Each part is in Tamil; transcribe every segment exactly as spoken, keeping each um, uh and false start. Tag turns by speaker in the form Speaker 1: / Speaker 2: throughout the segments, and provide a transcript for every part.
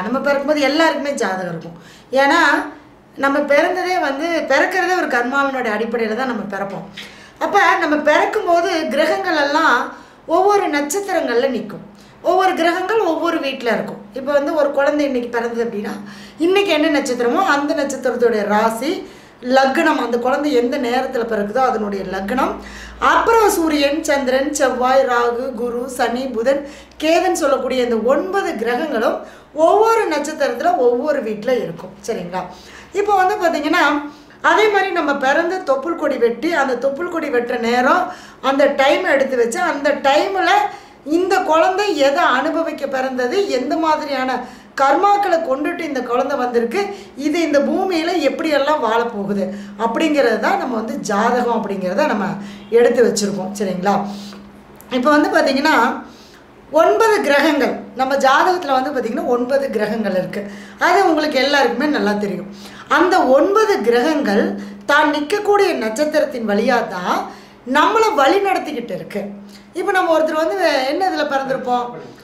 Speaker 1: நம்ம பிறக்கும்போது எல்லாருக்குமே ஜாதகம் இருக்கும். ஏன்னா நம்ம பிறந்ததே வந்து பிறக்கிறதே ஒரு கர்மாவினுடைய அடிப்படையில் தான் நம்ம பிறப்போம். அப்போ நம்ம பிறக்கும்போது கிரகங்கள் எல்லாம் ஒவ்வொரு நட்சத்திரங்களில் நிற்கும். ஒவ்வொரு கிரகங்கள் ஒவ்வொரு வீட்டில் இருக்கும். இப்போ வந்து ஒரு குழந்தை இன்றைக்கி பிறந்தது அப்படின்னா இன்றைக்கி என்ன நட்சத்திரமோ அந்த நட்சத்திரத்துடைய ராசி லக்னம், அந்த குழந்தை எந்த நேரத்தில் பிறகுதோ அதனுடைய லக்னம், அப்புறம் சூரியன், சந்திரன், செவ்வாய், ராகு, குரு, சனி, புதன், கேதன் சொல்லக்கூடிய இந்த ஒன்பது கிரகங்களும் ஒவ்வொரு நட்சத்திரத்தில் ஒவ்வொரு வீட்டில் இருக்கும். சரிங்களா? இப்போ வந்து பார்த்திங்கன்னா அதே மாதிரி நம்ம பிறந்து தொப்புள் கொடி வெட்டி அந்த தொப்புள் கொடி வெட்டுற நேரம் அந்த டைமை எடுத்து வச்சு அந்த டைமில் இந்த குழந்தை எதை அனுபவிக்க பிறந்தது, எந்த மாதிரியான கர்மாக்களை கொண்டுட்டு இந்த குழந்தை வந்திருக்கு, இது இந்த பூமியில் எப்படியெல்லாம் வாழப்போகுது அப்படிங்கிறது தான் நம்ம வந்து ஜாதகம் அப்படிங்கிறத நம்ம எடுத்து வச்சுருக்கோம். சரிங்களா? இப்போ வந்து பார்த்திங்கன்னா ஒன்பது கிரகங்கள் நம்ம ஜாதகத்தில் வந்து பார்த்திங்கன்னா ஒன்பது கிரகங்கள் இருக்குது. அது உங்களுக்கு எல்லாருக்குமே நல்லா தெரியும். அந்த ஒன்பது கிரகங்கள் தான் நிற்கக்கூடிய நட்சத்திரத்தின் வழியாக தான் நம்மளை வழி நடத்திக்கிட்டு இருக்கு. இப்போ நம்ம ஒருத்தர் வந்து என்ன இதில் பிறந்திருப்போம்,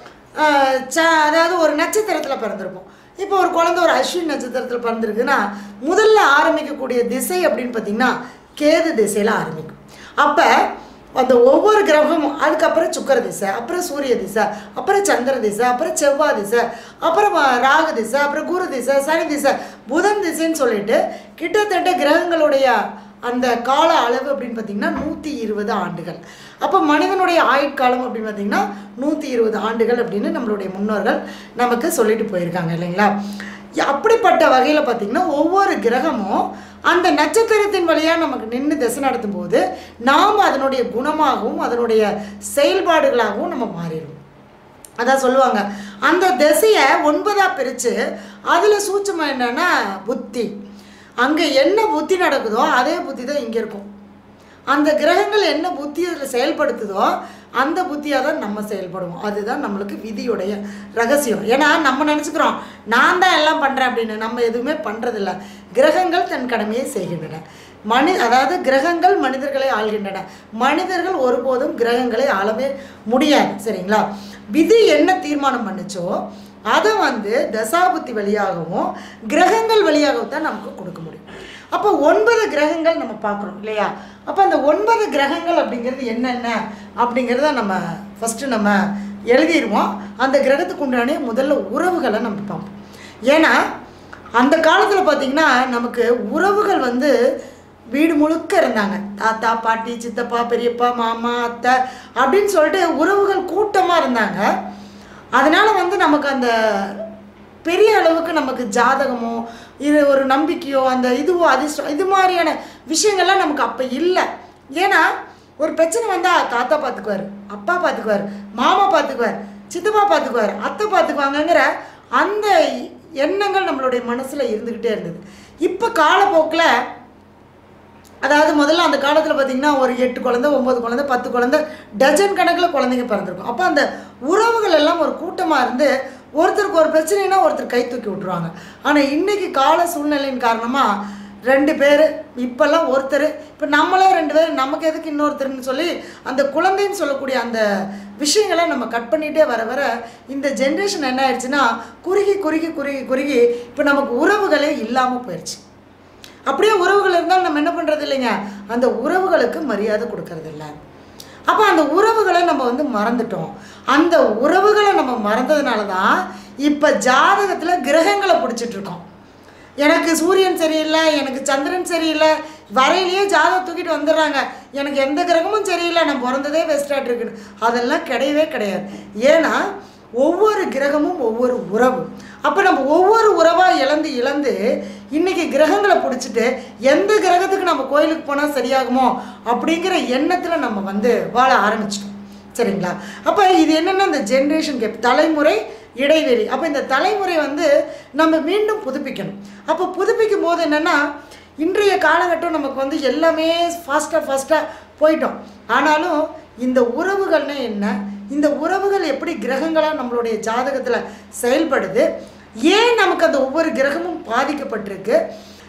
Speaker 1: ச அதாவது ஒரு நட்சத்திரத்தில் பிறந்திருப்போம். இப்போ ஒரு குழந்தை ஒரு அஸ்வின் நட்சத்திரத்தில் பிறந்திருக்குன்னா முதல்ல ஆரம்பிக்கக்கூடிய திசை அப்படின்னு பார்த்திங்கன்னா கேது திசையில் ஆரம்பிக்கும். அப்போ அந்த ஒவ்வொரு கிரகமும் அதுக்கப்புறம் சுக்கர திசை, அப்புறம் சூரிய திசை, அப்புறம் சந்திர திசை, அப்புறம் செவ்வாய் திசை, அப்புறம் ராகு திசை, அப்புறம் குரு திசை, சனி திசை, புதன் திசைன்னு சொல்லிட்டு கிட்டத்தட்ட கிரகங்களுடைய அந்த கால அளவு அப்படின்னு பார்த்திங்கன்னா நூற்றி இருபது ஆண்டுகள். அப்போ மனிதனுடைய ஆயுட்காலம் அப்படின்னு பார்த்திங்கன்னா நூற்றி இருபது ஆண்டுகள் அப்படின்னு நம்மளுடைய முன்னோர்கள் நமக்கு சொல்லிட்டு போயிருக்காங்க இல்லைங்களா? அப்படிப்பட்ட வகையில் பார்த்திங்கன்னா ஒவ்வொரு கிரகமும் அந்த நட்சத்திரத்தின் வழியாக நமக்கு நின்று திசை நடத்தும் போது நாம் அதனுடைய குணமாகவும் அதனுடைய செயல்பாடுகளாகவும் நம்ம மாறிடுவோம். அதான் சொல்லுவாங்க அந்த திசையை ஒன்பதாக பிரித்து அதில் சூட்சமாக என்னென்னா புத்தி, அங்கே என்ன புத்தி நடக்குதோ அதே புத்தி தான் இங்கே இருக்கும். அந்த கிரகங்கள் என்ன புத்தி அதில் செயல்படுத்துதோ அந்த புத்தியாக தான் நம்ம செயல்படுவோம். அதுதான் நம்மளுக்கு விதியுடைய ரகசியம். ஏன்னா நம்ம நினச்சிக்கிறோம் நான் தான் எல்லாம் பண்ணுறேன் அப்படின்னு. நம்ம எதுவுமே பண்ணுறதில்ல. கிரகங்கள் தன் கடமையை செய்கின்றன. மனி அதாவது கிரகங்கள் மனிதர்களை ஆள்கின்றன. மனிதர்கள் ஒருபோதும் கிரகங்களை ஆளவே முடியாது. சரிங்களா? விதி என்ன தீர்மானம் பண்ணுச்சோ அதை வந்து தசாபுத்தி வழியாகவும் கிரகங்கள் வழியாகவும் தான் நமக்கு கொடுக்க முடியும். அப்போ ஒன்பது கிரகங்கள் நம்ம பார்க்குறோம் இல்லையா? அப்போ அந்த ஒன்பது கிரகங்கள் அப்படிங்கிறது என்னென்ன அப்படிங்கிறத நம்ம ஃபஸ்ட்டு நம்ம எழுதிடுவோம். அந்த கிரகத்துக்கு உண்டான முதல்ல உறவுகளை நம்ம பார்ப்போம். ஏன்னா அந்த காலத்தில் பார்த்திங்கன்னா நமக்கு உறவுகள் வந்து வீடு முழுக்க இருந்தாங்க. தாத்தா, பாட்டி, சித்தப்பா, பெரியப்பா, மாமா, அத்தை அப்படின்னு சொல்லிட்டு உறவுகள் கூட்டமாக இருந்தாங்க. அதனால் வந்து நமக்கு அந்த பெரிய அளவுக்கு நமக்கு ஜாதகமோ இது ஒரு நம்பிக்கையோ அந்த இதுவோ அதிர்ஷ்டம் இது மாதிரியான விஷயங்கள்லாம் நமக்கு அப்போ இல்லை. ஏன்னா ஒரு பிரச்சனை வந்தால் தாத்தா பார்த்துக்குவார், அப்பா பார்த்துக்குவார், மாமா பார்த்துக்குவார், சித்தப்பா பார்த்துக்குவார், அத்தை பார்த்துக்குவாங்கங்கிற அந்த எண்ணங்கள் நம்மளுடைய மனசில் இருந்துக்கிட்டே இருந்தது. இப்போ காலப்போக்கில் அதாவது முதல்ல அந்த காலத்தில் பார்த்திங்கன்னா ஒரு எட்டு குழந்தை, ஒம்பது குழந்தை, பத்து குழந்தை, டஜன் கணக்கில் குழந்தைங்க பிறந்திருக்கும். அப்போ அந்த உறவுகள் எல்லாம் ஒரு கூட்டமாக இருந்து ஒருத்தருக்கு ஒரு பிரச்சனைனா ஒருத்தர் கை தூக்கி விட்ருவாங்க. ஆனால் இன்றைக்கி கால சூழ்நிலையின் காரணமாக ரெண்டு பேர், இப்போல்லாம் ஒருத்தர், இப்போ நம்மளே ரெண்டு பேர், நமக்கு எதுக்கு இன்னொருத்தர்னு சொல்லி அந்த குழந்தைன்னு சொல்லக்கூடிய அந்த விஷயங்களை நம்ம கட் பண்ணிகிட்டே வர வர இந்த ஜென்ரேஷன் என்ன ஆயிடுச்சுன்னா குறுகி குறுகி குறுகி குறுகி இப்போ நமக்கு உறவுகளே இல்லாமல் போயிடுச்சு. அப்படியே உறவுகள் இருந்தாலும் நம்ம என்ன பண்ணுறது இல்லைங்க, அந்த உறவுகளுக்கு மரியாதை கொடுக்கறதில்ல. அப்போ அந்த உறவுகளை நம்ம வந்து மறந்துட்டோம். அந்த உறவுகளை நம்ம மறந்ததுனால தான் இப்போ ஜாதகத்தில் கிரகங்களை பிடிச்சிட்ருக்கோம். எனக்கு சூரியன் சரியில்லை, எனக்கு சந்திரன் சரியில்லை, வரையிலேயே ஜாதகம் தூக்கிட்டு வந்துடுறாங்க. எனக்கு எந்த கிரகமும் சரியில்லை, நான் பிறந்ததே வெஸ்டாட் இருக்குன்னு. அதெல்லாம் கிடையவே கிடையாது. ஏன்னா ஒவ்வொரு கிரகமும் ஒவ்வொரு உறவு. அப்போ நம்ம ஒவ்வொரு உறவாக இழந்து இழந்து இன்றைக்கி கிரகங்களை பிடிச்சிட்டு எந்த கிரகத்துக்கு நம்ம கோயிலுக்கு போனால் சரியாகுமோ அப்படிங்கிற எண்ணத்தில் நம்ம வந்து வாழ ஆரம்பிச்சிட்டோம். சரிங்களா? அப்போ இது என்னென்னா இந்த ஜென்ரேஷன் கேப், தலைமுறை இடைவெளி. அப்போ இந்த தலைமுறை வந்து நம்ம மீண்டும் புதுப்பிக்கணும். அப்போ புதுப்பிக்கும் போது என்னென்னா இன்றைய காலகட்டம் நமக்கு வந்து எல்லாமே ஃபாஸ்ட்டாக ஃபாஸ்ட்டாக போயிட்டோம். ஆனாலும் இந்த உறவுகள்னா என்ன, இந்த உறவுகள் எப்படி கிரகங்களாக நம்மளுடைய ஜாதகத்தில் செயல்படுது, ஏன் நமக்கு அந்த ஒவ்வொரு கிரகமும் பாதிக்கப்பட்டிருக்கு,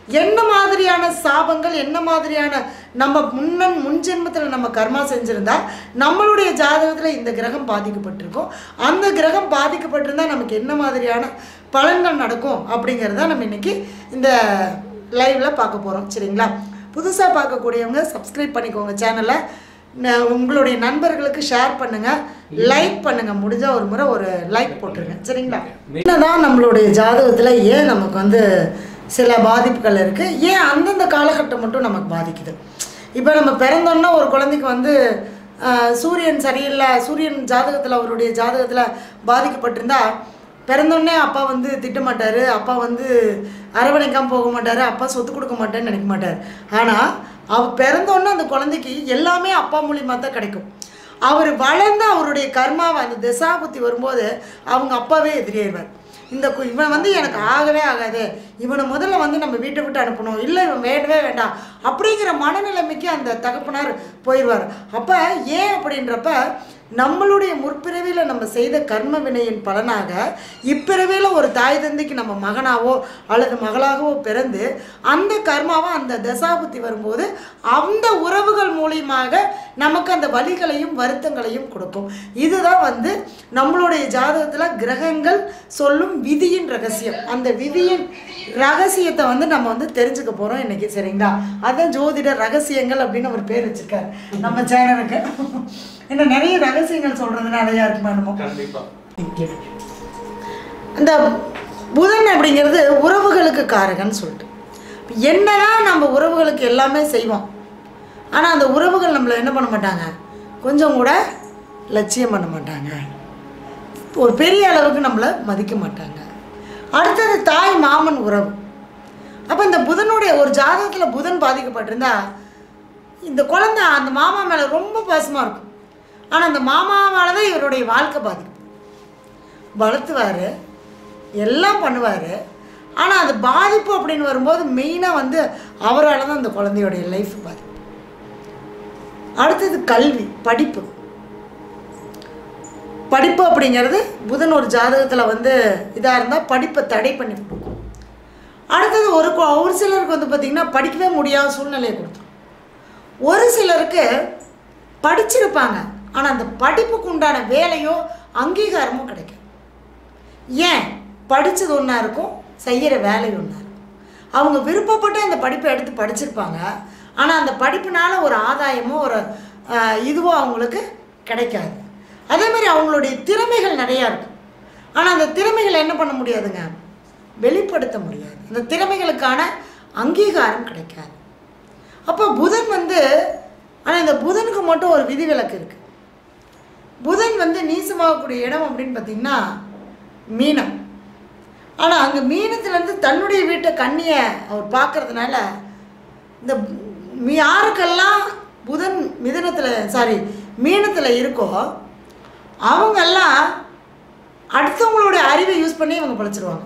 Speaker 1: என்ன மாதிரியான சாபங்கள், என்ன மாதிரியான நம்ம முன்னன் முன் ஜென்மத்தில் நம்ம கர்மா செஞ்சுருந்தா நம்மளுடைய ஜாதகத்தில் இந்த கிரகம் பாதிக்கப்பட்டிருக்கும், அந்த கிரகம் பாதிக்கப்பட்டிருந்தால் நமக்கு என்ன மாதிரியான பலன்கள் நடக்கும் அப்படிங்கிறத நம்ம இன்றைக்கி இந்த லைவில் பார்க்க போகிறோம். சரிங்களா? புதுசாக பார்க்கக்கூடியவங்க சப்ஸ்கிரைப் பண்ணிக்கோங்க சேனலை, உங்களுடைய நண்பர்களுக்கு ஷேர் பண்ணுங்கள், லைக் பண்ணுங்கள், முடிஞ்சால் ஒரு முறை ஒரு லைக் போட்டுருங்க. சரிங்களா? என்னதான் நம்மளுடைய ஜாதகத்தில் ஏன் நமக்கு வந்து சில பாதிப்புகள் இருக்குது, ஏன் அந்தந்த காலகட்டம் மட்டும் நமக்கு பாதிக்குது? இப்போ நம்ம பிறந்தோன்னா ஒரு குழந்தைக்கு வந்து சூரியன் சரியில்லை, சூரியன் ஜாதகத்தில் அவருடைய ஜாதகத்தில் பாதிக்கப்பட்டிருந்தா பிறந்தோடனே அப்பா வந்து திட்டமாட்டார், அப்பா வந்து அரவணைக்காமல் போக மாட்டார், அப்பா சொத்து கொடுக்க மாட்டேன்னு நினைக்க மாட்டார். ஆனால் அவர் பிறந்தோடனே அந்த குழந்தைக்கு எல்லாமே அப்பா மூலியமாக தான் கிடைக்கும். அவர் வளர்ந்து அவருடைய கர்மாவை அந்த திசாபுத்தி வரும்போது அவங்க அப்பாவே எதிரியாயிருவார். இந்த இவன் வந்து எனக்கு ஆகவே ஆகாது, இவனை முதல்ல வந்து நம்ம வீட்டை விட்டு அனுப்பணும், இல்லை இவன் வேண்டவே வேண்டாம் அப்படிங்கிற மனநிலைமைக்கு அந்த தகப்பனார் போயிடுவார். அப்போ ஏன் அப்படின்றப்ப நம்மளுடைய முற்பிறவியில் நம்ம செய்த கர்ம வினையின் பலனாக இப்பிறவியில் ஒரு தாய் தந்தைக்கு நம்ம மகனாவோ அல்லது மகளாகவோ பிறந்து அந்த கர்மாவை அந்த தசாபுத்தி வரும்போது அந்த உறவுகள் மூலியமாக நமக்கு அந்த வலிகளையும் வருத்தங்களையும் கொடுக்கும். இதுதான் வந்து நம்மளுடைய ஜாதகத்தில் கிரகங்கள் சொல்லும் விதியின் ரகசியம். அந்த விதியின் ரகசியத்தை வந்து நம்ம வந்து தெரிஞ்சுக்க போகிறோம் இன்றைக்கி. சரிங்களா? அதான் ஜோதிட ரகசியங்கள் அப்படின்னு ஒரு பேர் வச்சுருக்காரு நம்ம சேனலுக்கு. இன்னும் நிறைய ரகசியங்கள் சொல்கிறது நிறையா இருக்குமா என்னமோ. அந்த புதன் அப்படிங்கிறது உறவுகளுக்கு காரகன்னு சொல்லிட்டு என்னதான் நம்ம உறவுகளுக்கு எல்லாமே செய்வோம், ஆனால் அந்த உறவுகள் நம்மளை என்ன பண்ண மாட்டாங்க, கொஞ்சம் கூட லட்சியம் பண்ண மாட்டாங்க, ஒரு பெரிய அளவுக்கு நம்மளை மதிக்க மாட்டாங்க. அடுத்தது தாய் மாமன் உறவு. அப்போ இந்த புதனுடைய ஒரு ஜாதகத்தில் புதன் பாதிக்கப்பட்டிருந்தா இந்த குழந்தை அந்த மாமா மேலே ரொம்ப பாசமாக இருக்கும், ஆனால் அந்த மாமாவால் தான் இவருடைய வாழ்க்கை பாதிக்கும். வளர்த்துவார், எல்லாம் பண்ணுவார், ஆனால் அது பாதிப்பு அப்படின்னு வரும்போது மெயினாக வந்து அவரால் தான் அந்த குழந்தையோடைய லைஃப் பாதிக்கும். அடுத்தது கல்வி, படிப்பு. படிப்பு அப்படிங்கிறது புதன் ஒரு ஜாதகத்தில் வந்து இதாக இருந்தால் படிப்பை தடை பண்ணி கொடுக்கும். அடுத்தது ஒரு ஒரு சிலருக்கு வந்து பார்த்திங்கன்னா படிக்கவே முடியாத சூழ்நிலையை கொடுத்துரும். ஒரு சிலருக்கு படிச்சிருப்பாங்க, ஆனால் அந்த படிப்புக்கு உண்டான வேலையோ அங்கீகாரமோ கிடைக்கும். ஏன்? படித்தது ஒன்றா இருக்கும், செய்கிற வேலை ஒன்றா இருக்கும். அவங்க விருப்பப்பட்டு அந்த படிப்பை எடுத்து படிச்சிருப்பாங்க, ஆனால் அந்த படிப்பினால் ஒரு ஆதாயமோ ஒரு இதுவோ அவங்களுக்கு கிடைக்காது. அதே மாதிரி அவங்களுடைய திறமைகள் நிறையா இருக்கும், ஆனால் அந்த திறமைகளை என்ன பண்ண முடியாதுங்க, வெளிப்படுத்த முடியாது. அந்த திறமைகளுக்கான அங்கீகாரம் கிடைக்காது. அப்போ புதன் வந்து, ஆனால் இந்த புதனுக்கு மட்டும் ஒரு விதிவிலக்கு இருக்குது. புதன் வந்து நீசமாகக்கூடிய இடம் அப்படின்னு பார்த்திங்கன்னா மீனம். ஆனால் அங்கே மீனத்துலேருந்து தன்னுடைய வீட்டை கன்னியை அவர் பார்க்கறதுனால இந்த யாருக்கெல்லாம் புதன் மிதனத்தில் சாரி மீனத்தில் இருக்கோ அவங்கெல்லாம் அடுத்தவங்களுடைய அறிவை யூஸ் பண்ணி இவங்க பிழைச்சிருவாங்க.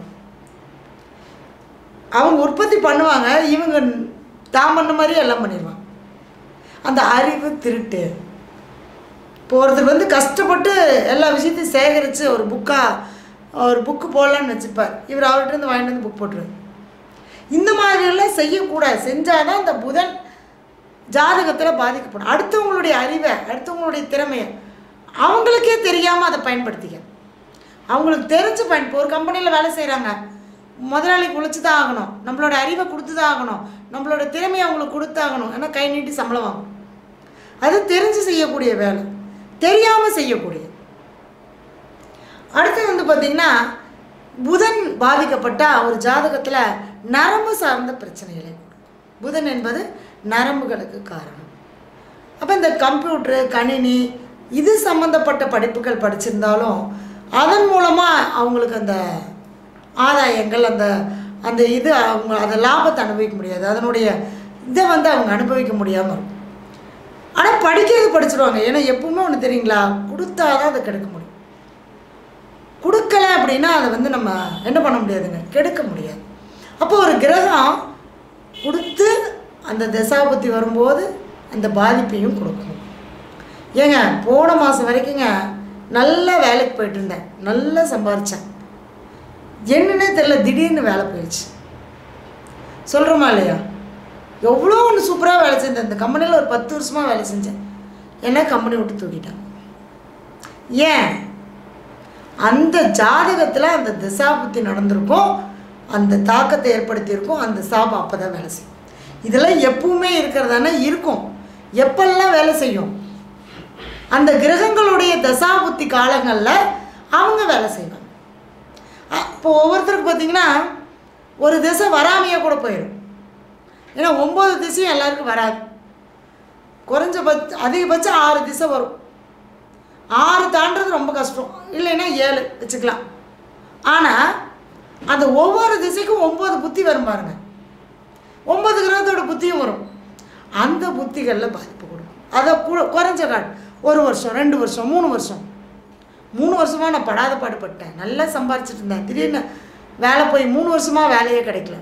Speaker 1: அவங்க உற்பத்தி பண்ணுவாங்க, இவங்க தான் பண்ண மாதிரியே எல்லாம் பண்ணிடுவாங்க. அந்த அறிவு திருட்டு போகிறதுக்கு வந்து கஷ்டப்பட்டு எல்லா விஷயத்தையும் சேகரித்து ஒரு புக்காக ஒரு புக்கு போடலான்னு வச்சுப்பார். இவர் அவர்கிட்ட இருந்து வாங்கிட்டு வந்து புக் போட்டுருவார். இந்த மாதிரியெல்லாம் செய்யக்கூடாது. செஞ்சால் தான் இந்த புதன் ஜாதகத்தில் பாதிக்கப்படும். அடுத்தவங்களுடைய அறிவை, அடுத்தவங்களுடைய திறமையை அவங்களுக்கே தெரியாமல் அதை பயன்படுத்திக்க, அவங்களுக்கு தெரிஞ்சு பயன். ஒரு கம்பெனியில் வேலை செய்கிறாங்க, முதலாளிக்கு உழைச்சி தான் ஆகணும், நம்மளோட அறிவை கொடுத்து தான் ஆகணும், நம்மளோட திறமையை அவங்களுக்கு கொடுத்தாகணும், ஏன்னா கை நீட்டி சம்பளம் வாங்கணும். அது தெரிஞ்சு செய்யக்கூடிய வேலை, தெரியாமல் செய்யக்கூடிய. அடுத்து வந்து பார்த்திங்கன்னா புதன் பாதிக்கப்பட்டால் ஒரு ஜாதகத்தில் நரம்பு சார்ந்த பிரச்சனைகளை கொடுக்கும். புதன் என்பது நரம்புகளுக்கு காரணம். அப்போ இந்த கம்ப்யூட்ரு, கணினி இது சம்மந்தப்பட்ட படிப்புகள் படிச்சிருந்தாலும் அதன் மூலமாக அவங்களுக்கு அந்த ஆதாயங்கள், அந்த அந்த இது அவங்க அந்த லாபத்தை அனுபவிக்க முடியாது, அதனுடைய இதை வந்து அவங்க அனுபவிக்க முடியாமல் இருக்கும். ஆனால் படிக்கிறது படிச்சிடுவாங்க. ஏன்னா எப்பவுமே ஒன்று தெரியுங்களா, கொடுத்தா தான் அதை கெடுக்க முடியும். கொடுக்கல அப்படின்னா அதை வந்து நம்ம என்ன பண்ண முடியாதுங்க, கெடுக்க முடியாது. அப்போ ஒரு கிரகம் கொடுத்து அந்த தசாபுத்தி வரும்போது அந்த பாதிப்பையும் கொடுக்கும். ஏங்க போன மாதம் வரைக்குங்க நல்லா வேலைக்கு போயிட்டு இருந்தேன், நல்லா சம்பாதிச்சேன். என்னன்னே தெரியல, திடீர்னு வேலை போயிடுச்சு. சொல்கிறோமா இல்லையா? எவ்வளோ ஒன்று சூப்பராக வேலை செஞ்சேன். இந்த கம்பெனியில் ஒரு பத்து வருஷமாக வேலை செஞ்சேன். என்ன கம்பெனி விட்டு தூக்கிட்டாங்க. ஏன்? அந்த ஜாதகத்தில் அந்த திசாபுத்தி நடந்திருக்கும், அந்த தாக்கத்தை ஏற்படுத்தியிருக்கும், அந்த சாபம் அப்போ தான் வேலை செய்யும். இதெல்லாம் எப்பவுமே இருக்கிறதானே இருக்கும். எப்பெல்லாம் வேலை செய்யும்? அந்த கிரகங்களுடைய தசாபுத்தி காலங்களில் அவங்க வேலை செய்வாங்க. இப்போ ஒவ்வொருத்தருக்கு பார்த்திங்கன்னா ஒரு திசை வராமையாக கூட போயிடும். ஏன்னா ஒம்பது திசையும் எல்லாருக்கும் வராது. குறைஞ்சபட்ச அதிகபட்சம் ஆறு திசை வரும். ஆறு தாண்டது ரொம்ப கஷ்டம், இல்லைன்னா ஏழு வச்சுக்கலாம். ஆனால் அந்த ஒவ்வொரு திசைக்கும் ஒம்பது புத்தி வரும் பாருங்க. ஒம்பது கிரகத்தோட புத்தியும் வரும். அந்த புத்திகளில் பாதிப்பு கொடுக்கும். அதை கூட குறைஞ்ச காட் ஒரு வருஷம், ரெண்டு வருஷம், மூணு வருஷம் மூணு வருஷமாக நான் படாத பாடுபட்டேன். நல்லா சம்பாரிச்சிட்டு இருந்தேன். திடீர்னு வேலை போய் மூணு வருஷமாக வேலையே கிடைக்கல.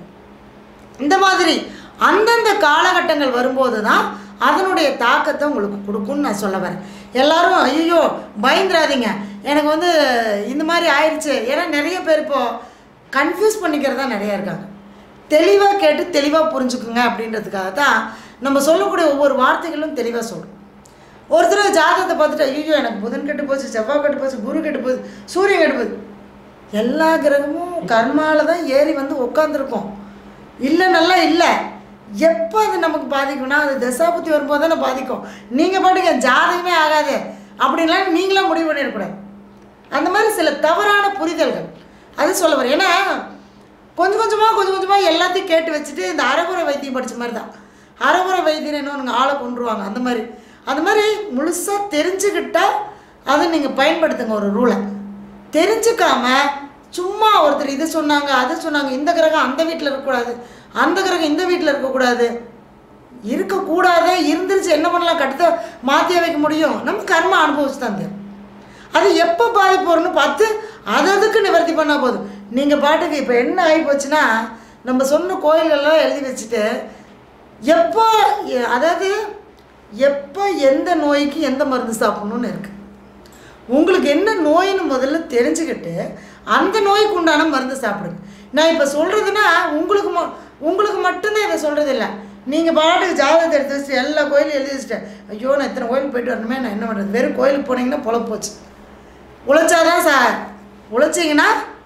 Speaker 1: இந்த மாதிரி அந்தந்த காலகட்டங்கள் வரும்போது தான் அதனுடைய தாக்கத்தை உங்களுக்கு கொடுக்கும்னு நான் சொல்ல வரேன். எல்லோரும் ஐயோ பயந்துடாதீங்க, எனக்கு வந்து இந்த மாதிரி ஆயிடுச்சு. ஏன்னா நிறைய பேர் இப்போது கன்ஃபியூஸ் பண்ணிக்கிறது தான் நிறையா இருக்காங்க. தெளிவாக கேட்டு தெளிவாக புரிஞ்சுக்குங்க அப்படின்றதுக்காக தான் நம்ம சொல்லக்கூடிய ஒவ்வொரு வார்த்தைகளும் தெளிவாக சொல்கிறோம். ஒருத்தர் ஜாதகத்தை பார்த்துட்டு ஐயோ எனக்கு புதன் கெட்டு போச்சு, செவ்வாய் கெட்டு போச்சு, குரு கெட்டு போச்சு, சூரியன் கெட்டு போச்சு. எல்லா கிரகமும் கர்மாவில் தான் ஏறி வந்து உட்காந்துருக்கோம். இல்லை நல்லா இல்லை. எப்போ அது நமக்கு பாதிக்கும்னா அது தசாபுத்தி வரும்போது தானே பாதிக்கும். நீங்கள் பாட்டுங்க ஜாதகமே ஆகாது அப்படின்லாம் நீங்களாம் முடிவு பண்ணிடக்கூடாது. அந்த மாதிரி சில தவறான புரிதல்கள் அது சொல்ல வரேன். ஏன்னா கொஞ்சம் கொஞ்சமாக கொஞ்சம் கொஞ்சமாக எல்லாத்தையும் கேட்டு வச்சுட்டு இந்த அரைகுறை வைத்தியம் படித்த மாதிரி தான். அரைகுறை வைத்தியம் இன்னொன்று ஆளை கொண்டுருவாங்க. அந்த மாதிரி அந்த மாதிரி முழுசாக தெரிஞ்சுக்கிட்டால் அதை நீங்கள் பயன்படுத்துங்க. ஒரு ரூலை தெரிஞ்சுக்காமல் சும்மா ஒருத்தர் இது சொன்னாங்க அது சொன்னாங்க, இந்த கிரகம் அந்த வீட்டில் இருக்கக்கூடாது, அந்த கிரகம் இந்த வீட்டில் இருக்கக்கூடாது, இருக்கக்கூடாது இருந்துருச்சு என்ன பண்ணலாம், கட்டத்தை மாற்றிய வைக்க முடியும். நம்ம கர்ம அனுபவிச்சு தான் தெரியும். அது எப்போ பாதிப்பு வரும்னு பார்த்து அது அதுக்கு நிவர்த்தி பண்ணால் போதும். நீங்கள் பாட்டுக்கு இப்போ என்ன ஆகி போச்சுன்னா நம்ம சொன்ன கோயில்கள்லாம் எழுதி வச்சுட்டு எப்போ அதாவது எப்போ எந்த நோய்க்கு எந்த மருந்து சாப்பிட்ணுன்னு இருக்குது. உங்களுக்கு என்ன நோயின்னு முதல்ல தெரிஞ்சுக்கிட்டு அந்த நோய்க்கு உண்டான மருந்து சாப்பிடுங்க. நான் இப்போ சொல்கிறதுனா உங்களுக்கு ம உங்களுக்கு மட்டும்தான் இதை சொல்கிறது இல்லை. நீங்கள் பாட்டுக்கு ஜாதகத்தை எடுத்து வச்சுட்டு எல்லா கோயிலும் எழுதி வச்சுட்டேன். ஐயோ நான் இத்தனை கோயிலுக்கு போய்ட்டு வரணுமே, நான் என்ன பண்ணுறது? வெறும் கோயிலுக்கு போனீங்கன்னா பொழப்பு போச்சு. உழைச்சாதான் சார், உழைச்சிங்கன்னா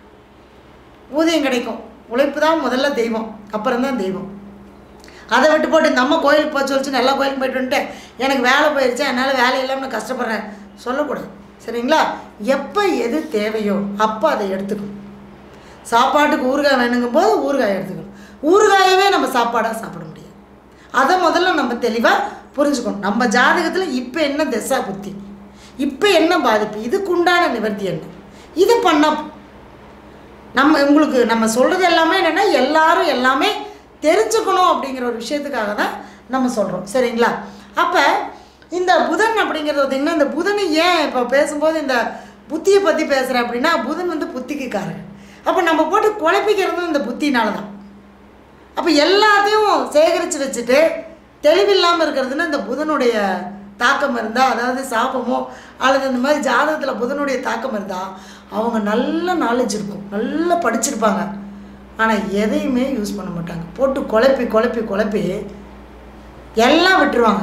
Speaker 1: ஊதியம் கிடைக்கும். உழைப்பு தான் முதல்ல தெய்வம், அப்புறம் தான் தெய்வம். அதை விட்டு போட்டு இந்த அம்மா கோயிலுக்கு போய் சொல்லிச்சு, நல்லா கோயிலுக்கு போய்ட்டு வந்துட்டேன், எனக்கு வேலை போயிடுச்சு, என்னால் வேலை இல்லாமல் நான் கஷ்டப்படுறேன் சொல்லக்கூடாது. சரிங்களா? எப்போ எது தேவையோ அப்போ அதை எடுத்துக்கணும். சாப்பாட்டுக்கு ஊறுகாய் வேணுங்கும் போது ஊறுகாய் எடுத்துக்கணும். ஊறுகாயவே நம்ம சாப்பாடாக சாப்பிட முடியாது. அதை முதல்ல நம்ம தெளிவாக புரிஞ்சுக்கணும். நம்ம ஜாதகத்தில் இப்போ என்ன திசா புத்தி, இப்போ என்ன பாதிப்பு, இதுக்கு உண்டான நிவர்த்தி என்ன, இது பண்ணால் நம்ம உங்களுக்கு நம்ம சொல்கிறது எல்லாமே என்னென்னா எல்லாரும் எல்லாமே தெரிஞ்சுக்கணும் அப்படிங்கிற ஒரு விஷயத்துக்காக தான் நம்ம சொல்கிறோம். சரிங்களா? அப்போ இந்த புதன் அப்படிங்கிறது பார்த்திங்கன்னா, இந்த புதனை ஏன் இப்போ பேசும்போது இந்த புத்தியை பற்றி பேசுகிறேன் அப்படின்னா, புதன் வந்து புத்திக்கு காரகன். அப்போ நம்ம போட்டு குழப்பிக்கிறதும் இந்த புத்தினால தான். அப்போ எல்லாத்தையும் சேகரித்து வச்சுட்டு தெளிவில்லாமல் இருக்கிறதுனா இந்த புதனுடைய தாக்கம் இருந்தால், அதாவது சாபமோ அல்லது இந்த மாதிரி ஜாதகத்தில் புதனுடைய தாக்கம் இருந்தால் அவங்க நல்ல நாலேஜ் இருக்கும், நல்லா படிச்சிருப்பாங்க, ஆனால் எதையுமே யூஸ் பண்ண மாட்டாங்க. போட்டு குழப்பி குழப்பி குழப்பி எல்லாம் விட்டுருவாங்க.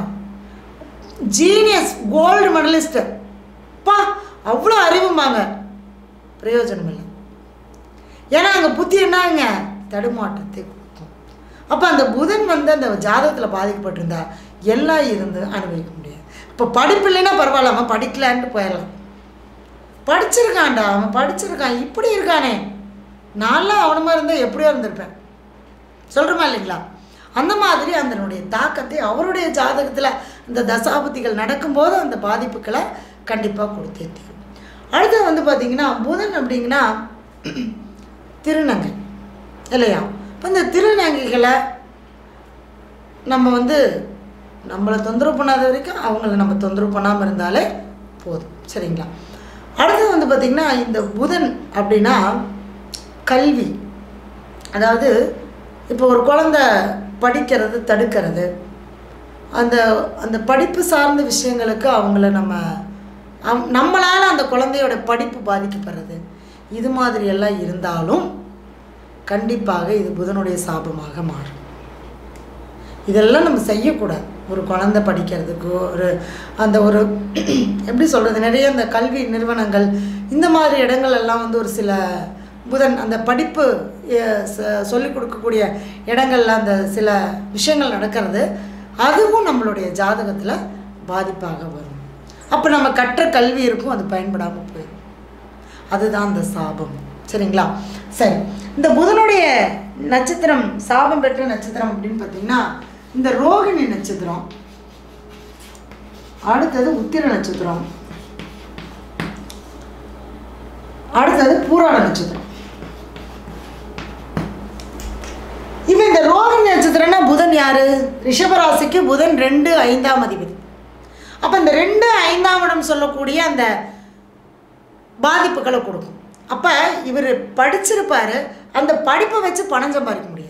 Speaker 1: ஜீனியஸ், கோல்டு மெடலிஸ்ட்டு, பா அவ்வளோ அறிவுமாங்க, பிரயோஜனம் இல்லை. ஏன்னா அங்கே புத்தி என்னங்க தடுமாற்றத்தை கொடுக்கும். அப்போ அந்த புதன் வந்து அந்த ஜாதகத்தில் பாதிக்கப்பட்டிருந்தா எல்லாம் இருந்து அனுபவிக்க முடியாது. இப்போ படிப்பு இல்லைன்னா பரவாயில்ல, அவன் படிக்கலான்ட்டு போயிடலாம். படிச்சிருக்கான்டா, அவன் படிச்சிருக்கான், இப்படி இருக்கானே, நான்லாம் அவனமாக இருந்தால் எப்படியோ இருந்திருப்பேன் சொல்கிறோமா இல்லைங்களா? அந்த மாதிரி அதனுடைய தாக்கத்தை அவருடைய ஜாதகத்தில் இந்த தசாபுத்திகள் நடக்கும்போது அந்த பாதிப்புகளை கண்டிப்பாக கொடுத்தே தீரும். அடுத்து வந்து பார்த்திங்கன்னா புதன் அப்படிங்கன்னா திருநங்கை இல்லையா? இப்போ இந்த திருநங்கைகளை நம்ம வந்து நம்மளை தொந்தரவு பண்ணாத வரைக்கும் அவங்கள நம்ம தொந்தரவு பண்ணாமல் இருந்தாலே போதும். சரிங்களா? அடுத்தது வந்து பார்த்திங்கன்னா இந்த புதன் அப்படின்னா கல்வி, அதாவது இப்போ ஒரு குழந்தை படிக்கிறது தடுக்கிறது, அந்த அந்த படிப்பு சார்ந்த விஷயங்களுக்கு அவங்கள நம்ம நம்மளால் அந்த குழந்தையோட படிப்பு பாதிக்கப்படுறது, இது மாதிரியெல்லாம் இருந்தாலும் கண்டிப்பாக இது புதனுடைய சாபமாக மாறும். இதெல்லாம் நம்ம செய்யக்கூடாது. ஒரு குழந்தை படிக்கிறதுக்கு ஒரு அந்த ஒரு எப்படி சொல்கிறது, நிறைய அந்த கல்வி நிறுவனங்கள் இந்த மாதிரி இடங்கள் எல்லாம் வந்து ஒரு சில புதன் அந்த படிப்பு சொல்லிக் கொடுக்கக்கூடிய இடங்கள்ல அந்த சில விஷயங்கள் நடக்கிறது, அதுவும் நம்மளுடைய ஜாதகத்தில் பாதிப்பாக வரும். அப்போ நம்ம கற்ற கல்வி இருக்கும், அது பயன்படாமல் போயிடும். அதுதான் அந்த சாபம். சரிங்களா? சரி, இந்த புதனுடைய நட்சத்திரம் சாபம் பெற்ற நட்சத்திரம் அப்படின்னு பார்த்தீங்கன்னா இந்த ரோகிணி நட்சத்திரம், அடுத்தது உத்திர நட்சத்திரம், அடுத்தது பூராட நட்சத்திரம். இப்போ இந்த ரோகிணி நட்சத்திரம்னா புதன் யாரு? ரிஷபராசிக்கு புதன் ரெண்டு ஐந்தாம் அதிபதி. அப்போ இந்த ரெண்டு ஐந்தாம் இடம் சொல்லக்கூடிய அந்த பாதிப்புகளை கொடுக்கும். அப்போ இவர் படிச்சிருப்பாரு, அந்த படிப்பை வச்சு பணம் சம்பாதிக்க முடியாது.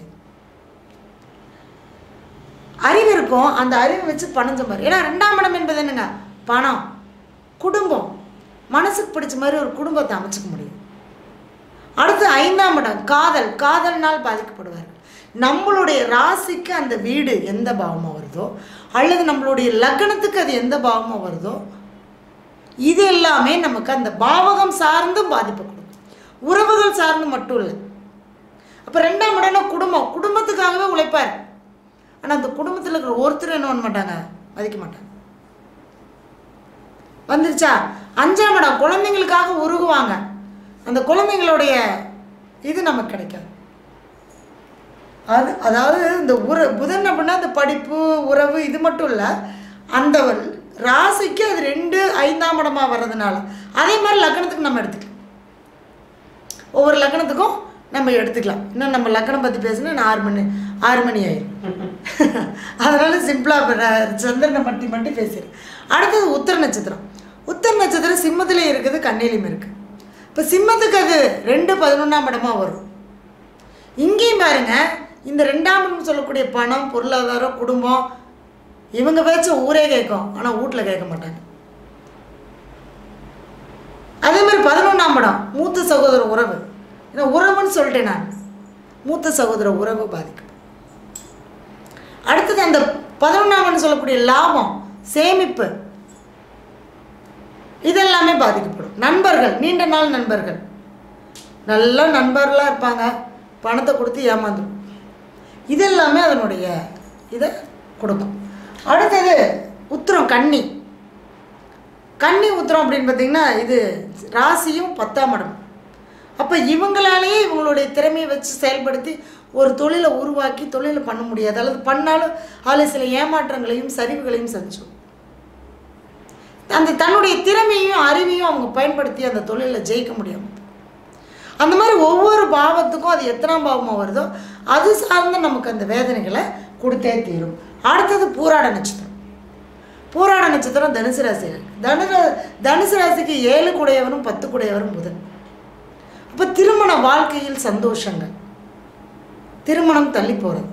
Speaker 1: அறிவு இருக்கும், அந்த அறிவை வச்சு பணம் சம்பாதி. ஏன்னா ரெண்டாம் இடம் என்பது என்னங்க? பணம், குடும்பம், மனசுக்கு பிடிச்ச மாதிரி ஒரு குடும்பத்தை அமைச்சுக்க முடியும். அடுத்து ஐந்தாம் இடம் காதல், காதல்னால் பாதிக்கப்படுவார். நம்மளுடைய ராசிக்கு அந்த வீடு எந்த பாவமாக வருதோ அல்லது நம்மளுடைய லக்னத்துக்கு அது எந்த பாவமாக வருதோ இது எல்லாமே நமக்கு அந்த பாவகம் சார்ந்தும் பாதிப்பு கொடுக்கும், உறவுகள் சார்ந்து மட்டும் இல்லை. அப்போ ரெண்டாம் இடம்னா குடும்பம், குடும்பத்துக்காகவே உழைப்பார். ஆனால் அந்த குடும்பத்தில் இருக்கிற ஒருத்தர் என்ன பண்ண மாட்டாங்க, மதிக்க மாட்டாங்க. வந்துருச்சா? அஞ்சாம் இடம் குழந்தைங்களுக்காக உருகுவாங்க, அந்த குழந்தைங்களுடைய இது நமக்கு கிடைக்காது. அது அதாவது இந்த உற புதன் அப்படின்னா அந்த படிப்பு உறவு இது மட்டும் இல்லை, அந்த ராசிக்கு அது ரெண்டு ஐந்தாம் இடமாக வர்றதுனால அதே மாதிரி லக்னத்துக்கு நம்ம எடுத்துக்கலாம். ஒவ்வொரு லக்னத்துக்கும் நம்ம எடுத்துக்கலாம். இன்னும் நம்ம லக்னம் பற்றி பேசினா நான் ஆறு மணி ஆறு மணி ஆயிடும். அதனால சிம்பிளாக சந்திரனை மட்டி மட்டி பேசிடுறேன். அடுத்தது உத்திர நட்சத்திரம். உத்திர நட்சத்திரம் சிம்மத்திலையும் இருக்குது, கண்ணிலையும் இருக்குது. இப்போ சிம்மத்துக்கு அது ரெண்டு பதினொன்றாம் இடமாக வரும். இங்கேயும் பாருங்க, இந்த ரெண்டாம் இடம் சொல்லக்கூடிய பணம், பொருளாதாரம், குடும்பம், இவங்க பேச்ச ஊரே கேட்கும், ஆனால் வீட்டில் கேட்க மாட்டாங்க. அதே மாதிரி பதினொன்றாம் இடம் மூத்த சகோதர உறவு, ஏன்னா உறவுன்னு சொல்லிட்டேன் நான், மூத்த சகோதர உறவு பாதிக்கும். அடுத்தது அந்த பதினொன்றாம் இடம் சொல்லக்கூடிய லாபம், சேமிப்பு, இதெல்லாமே பாதிக்கப்படும். நண்பர்கள், நீண்ட நாள் நண்பர்கள், நல்ல நண்பர்களாக இருப்பாங்க, பணத்தை கொடுத்து ஏமாந்துடும், இதெல்லாமே அதனுடைய இதை கொடுக்கும். அடுத்தது உத்திரம், கன்னி. கன்னி உத்திரம் அப்படின்னு பார்த்தீங்கன்னா இது ராசியும் பத்தாம் இடம். அப்போ இவங்களாலேயே இவங்களுடைய திறமையை வச்சு செயல்படுத்தி ஒரு தொழிலை உருவாக்கி தொழிலை பண்ண முடியாது, அல்லது பண்ணாலும் அதில் சில ஏமாற்றங்களையும் சரிவுகளையும் செஞ்சோம். அந்த தன்னுடைய திறமையும் அறிவையும் அவங்க பயன்படுத்தி அந்த தொழிலில் ஜெயிக்க முடியும். அந்த மாதிரி ஒவ்வொரு பாவத்துக்கும் அது எத்தனாம் பாவமாக வருதோ அது சார்ந்து நமக்கு அந்த வேதனைகளை கொடுத்தே தீரும். அடுத்தது பூராட நட்சத்திரம். பூராட நட்சத்திரம் தனுசு ராசி. தனு தனுசு ராசிக்கு ஏழு குடையவரும் பத்து குடையவரும் புதன். அப்போ திருமண வாழ்க்கையில் சந்தோஷங்கள், திருமணம் தள்ளி போகிறது.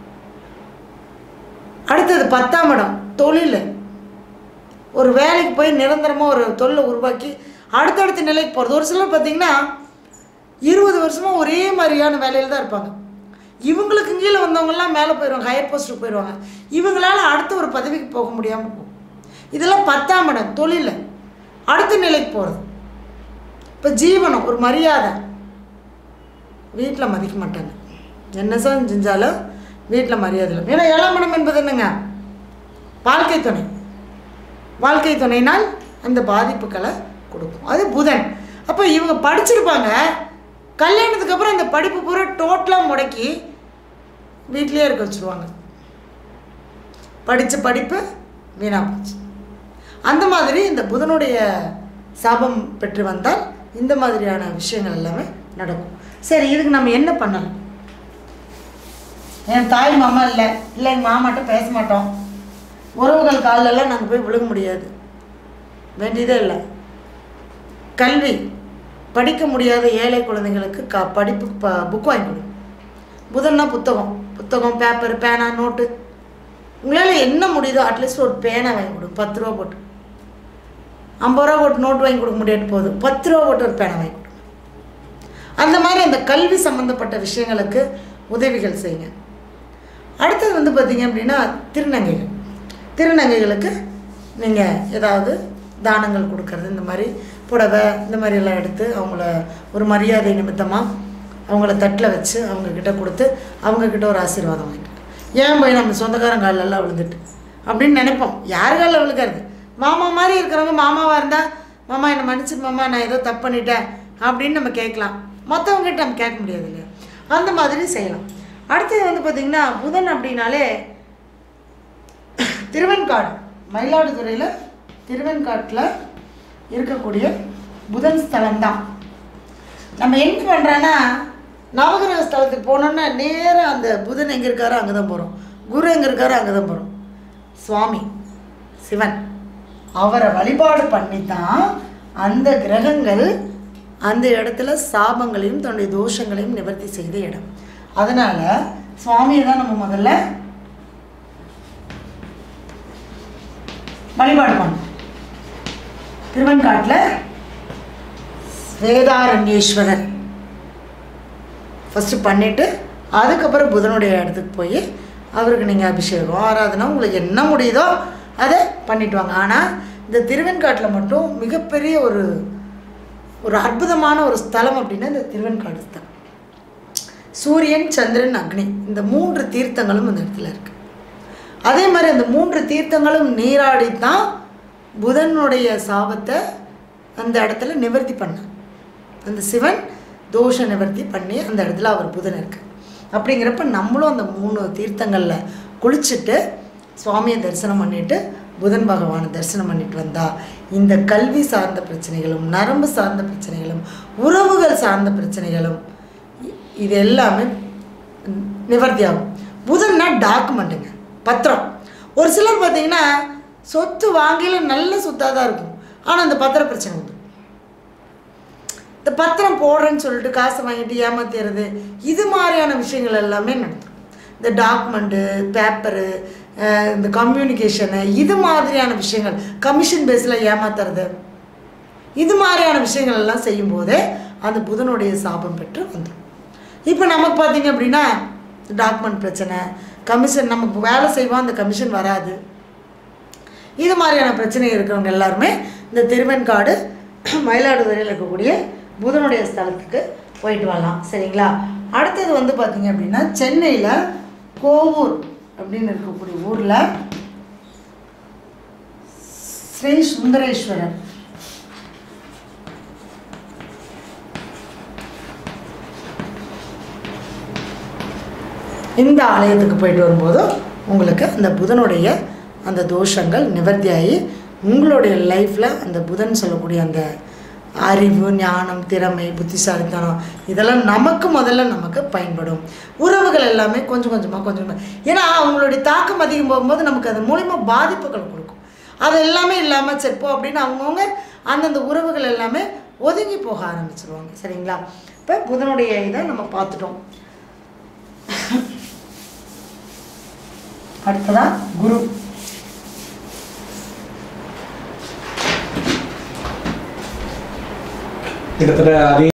Speaker 1: அடுத்தது பத்தாம் இடம் தொழில், ஒரு வேலைக்கு போய் நிரந்தரமாக ஒரு தொழிலை உருவாக்கி அடுத்தடுத்த நிலைக்கு போகிறது. ஒரு சிலர் பார்த்திங்கன்னா இருபது வருஷமாக ஒரே மாதிரியான வேலையில் தான் இருப்பாங்க. இவங்களுக்கு கீழே வந்தவங்கெல்லாம் மேலே போயிடுவாங்க, ஹையர் போஸ்ட்டுக்கு போயிடுவாங்க. இவங்களால் அடுத்த ஒரு பதவிக்கு போக முடியாமல் போகும். இதெல்லாம் பத்தாம் இடம் தொழில், அடுத்த நிலைக்கு போகிறது. இப்போ ஜீவனம், ஒரு மரியாதை, வீட்டில் மதிக்க மாட்டாங்க, என்ன சார் செஞ்சாலும் வீட்டில் மரியாதை இல்லை. ஏன்னா ஏழாம் இடம் என்பது என்னங்க? வாழ்க்கை துணை. வாழ்க்கை துணைனால் அந்த பாதிப்புகளை கொடுக்கும், அது புதன். அப்போ இவங்க படிச்சிருப்பாங்க, கல்யாணத்துக்கு அப்புறம் இந்த படிப்பு பூரா டோட்டலாக முடக்கி வீட்லேயே இருக்க வச்சுருவாங்க, படித்த படிப்பு வீணாக போச்சு. அந்த மாதிரி இந்த புதனுடைய சாபம் பெற்று வந்தால் இந்த மாதிரியான விஷயங்கள் எல்லாமே நடக்கும். சரி, இதுக்கு நம்ம என்ன பண்ணலாம்? என் தாய் மாமா இல்லை, இல்லை எங்கள் மாமாட்ட பேச மாட்டோம், உறவுகள் காலெல்லாம் நாங்கள் போய் விழுக முடியாது, வேண்டியதே இல்லை. கல்வி படிக்க முடியாத ஏழை குழந்தைங்களுக்கு க படிப்பு ப புக் வாங்கி கொடு. புதன்னா புத்தகம், புத்தகம், பேப்பர், பேனா, நோட்டு, உங்களால் என்ன முடியுதோ அட்லீஸ்ட் ஒரு பேனா வாங்கி கொடு, பத்து ரூபா போட்டு. ஐம்பது ரூபா போட்டு நோட்டு வாங்கி கொடுக்க முடியாது, போதும் பத்து ரூபா போட்டு ஒரு பேனா வாங்கி கொடுங்க. அந்த மாதிரி அந்த கல்வி சம்மந்தப்பட்ட விஷயங்களுக்கு உதவிகள் செய்யுங்க. அடுத்தது வந்து பார்த்திங்க அப்படின்னா திருநங்கைகள். திருநங்கைகளுக்கு நீங்கள் ஏதாவது தானங்கள் கொடுக்கறது, இந்த மாதிரி புடவை இந்த மாதிரியெல்லாம் எடுத்து அவங்கள ஒரு மரியாதை நிமித்தமாக அவங்கள தட்டில் வச்சு அவங்கக்கிட்ட கொடுத்து அவங்கக்கிட்ட ஒரு ஆசீர்வாதம் வாங்கிக்கலாம். ஏன் போய் நம்ம சொந்தக்காரன் காலெல்லாம் விழுந்துட்டு அப்படின்னு நினைப்போம். யார் காலில் விழுக்கிறது? மாமா மாதிரி இருக்கிறவங்க மாமாவாக இருந்தால் மாமா என்னை மன்னிச்சு மாமா நான் ஏதோ தப்பு பண்ணிட்டேன் அப்படின்னு நம்ம கேட்கலாம். மற்றவங்ககிட்ட நம்ம கேட்க முடியாது இல்லையா? அந்த மாதிரி செய்யலாம். அடுத்தது வந்து பார்த்திங்கன்னா புதன் அப்படின்னாலே திருவெண்காடு, மயிலாடுதுறையில் திருவெண்காட்டில் இருக்கக்கூடிய புதன் ஸ்தலம்தான். நம்ம என்ன பண்ணுறோன்னா நவகிரக ஸ்தலத்துக்கு போனோன்னா நேராக அந்த புதன் எங்கே இருக்காரோ அங்கே தான் போகிறோம், குரு எங்கே இருக்காரோ அங்கே தான் போகிறோம். சுவாமி சிவன் அவரை வழிபாடு பண்ணி தான் அந்த கிரகங்கள் அந்த இடத்துல சாபங்களையும் தன்னுடைய தோஷங்களையும் நிவர்த்தி செய்த இடம். அதனால் சுவாமியை தான் நம்ம முதல்ல வழிபாடு பண்ணோம். திருவெண்காட்டில் வேதாரண்யேஸ்வரர் ஃபஸ்ட்டு பண்ணிவிட்டு அதுக்கப்புறம் புதனுடைய இடத்துக்கு போய் அவருக்கு நீங்கள் அபிஷேகம் ஆராதனை உங்களுக்கு என்ன முடியுதோ அதை பண்ணிட்டு வாங்க. ஆனால் இந்த திருவெண்காட்டில் மட்டும் மிகப்பெரிய ஒரு ஒரு அற்புதமான ஒரு ஸ்தலம் அப்படின்னா இந்த திருவெண்காடு ஸ்தலம். சூரியன், சந்திரன், அக்னி இந்த மூன்று தீர்த்தங்களும் அந்த இடத்துல இருக்குது. அதே மாதிரி அந்த மூன்று தீர்த்தங்களும் நீராடித்தான் புதனுடைய சாபத்தை அந்த இடத்துல நிவர்த்தி பண்ணார். அந்த சிவன் தோஷ நிவர்த்தி பண்ணி அந்த இடத்துல அவர் புதன் இருக்கு. அப்படிங்கிறப்ப நம்மளும் அந்த மூணு தீர்த்தங்களில் குளிச்சுட்டு சுவாமியை தரிசனம் பண்ணிவிட்டு புதன் பகவானை தரிசனம் பண்ணிட்டு வந்தால் இந்த கல்வி சார்ந்த பிரச்சனைகளும் நரம்பு சார்ந்த பிரச்சனைகளும் உறவுகள் சார்ந்த பிரச்சனைகளும் இது எல்லாமே நிவர்த்தி ஆகும். புதன்னா டாக்குமெண்ட்டுங்க, பத்திரம். ஒரு சிலர் பார்த்திங்கன்னா சொத்து வாங்கில நல்ல சொத்தாக தான் இருக்கும், ஆனால் அந்த பத்திர பிரச்சனை உண்டு. இந்த பத்திரம் போடுறேன்னு சொல்லிட்டு காசை வாங்கிட்டு ஏமாத்திடுறது, இது மாதிரியான விஷயங்கள் எல்லாமே நடத்தும். இந்த டாக்குமெண்ட்டு, பேப்பரு, இந்த கம்யூனிகேஷனு, இது மாதிரியான விஷயங்கள், கமிஷன் பேஸில் ஏமாத்துறது, இது மாதிரியான விஷயங்கள் எல்லாம் செய்யும்போதே அந்த புதனுடைய சாபம் பெற்று வந்துடும். இப்போ நமக்கு பார்த்திங்க அப்படின்னா டாக்குமெண்ட் பிரச்சனை, கமிஷன் நமக்கு வேலை செய்வோம் அந்த கமிஷன் வராது, இது மாதிரியான பிரச்சனை இருக்கிறவங்க எல்லாருமே இந்த திருவெண்காடு மயிலாடுதுறையில் இருக்கக்கூடிய புதனுடைய ஸ்தலத்துக்கு போயிட்டு வரலாம். சரிங்களா? அடுத்தது வந்து பார்த்திங்க அப்படின்னா சென்னையில் கோவூர் அப்படின்னு இருக்கக்கூடிய ஊரில் ஸ்ரீ சுந்தரேஸ்வரர் இந்த ஆலயத்துக்கு போயிட்டு வரும்போது உங்களுக்கு அந்த புதனுடைய அந்த தோஷங்கள் நிவர்த்தியாகி உங்களுடைய லைஃப்பில் அந்த புதன் சொல்லக்கூடிய அந்த அறிவு, ஞானம், திறமை, புத்திசாலித்தனம் இதெல்லாம் நமக்கு முதல்ல நமக்கு பயன்படும். உறவுகள் எல்லாமே கொஞ்சம் கொஞ்சமாக கொஞ்சம் கொஞ்சமாக, ஏன்னா அவங்களுடைய தாக்கம் அதிகம் போகும்போது நமக்கு அது மூலிமா பாதிப்புகள் கொடுக்கும். அது எல்லாமே இல்லாமல் செப்போ அப்படின்னு அவங்கவுங்க அந்தந்த உறவுகள் எல்லாமே ஒதுங்கி போக ஆரம்பிச்சிருவாங்க. சரிங்களா? இப்போ புதனுடைய இதை நம்ம பார்த்துட்டோம். அடுத்ததான் குரு.
Speaker 2: கிட்டத்தட்ட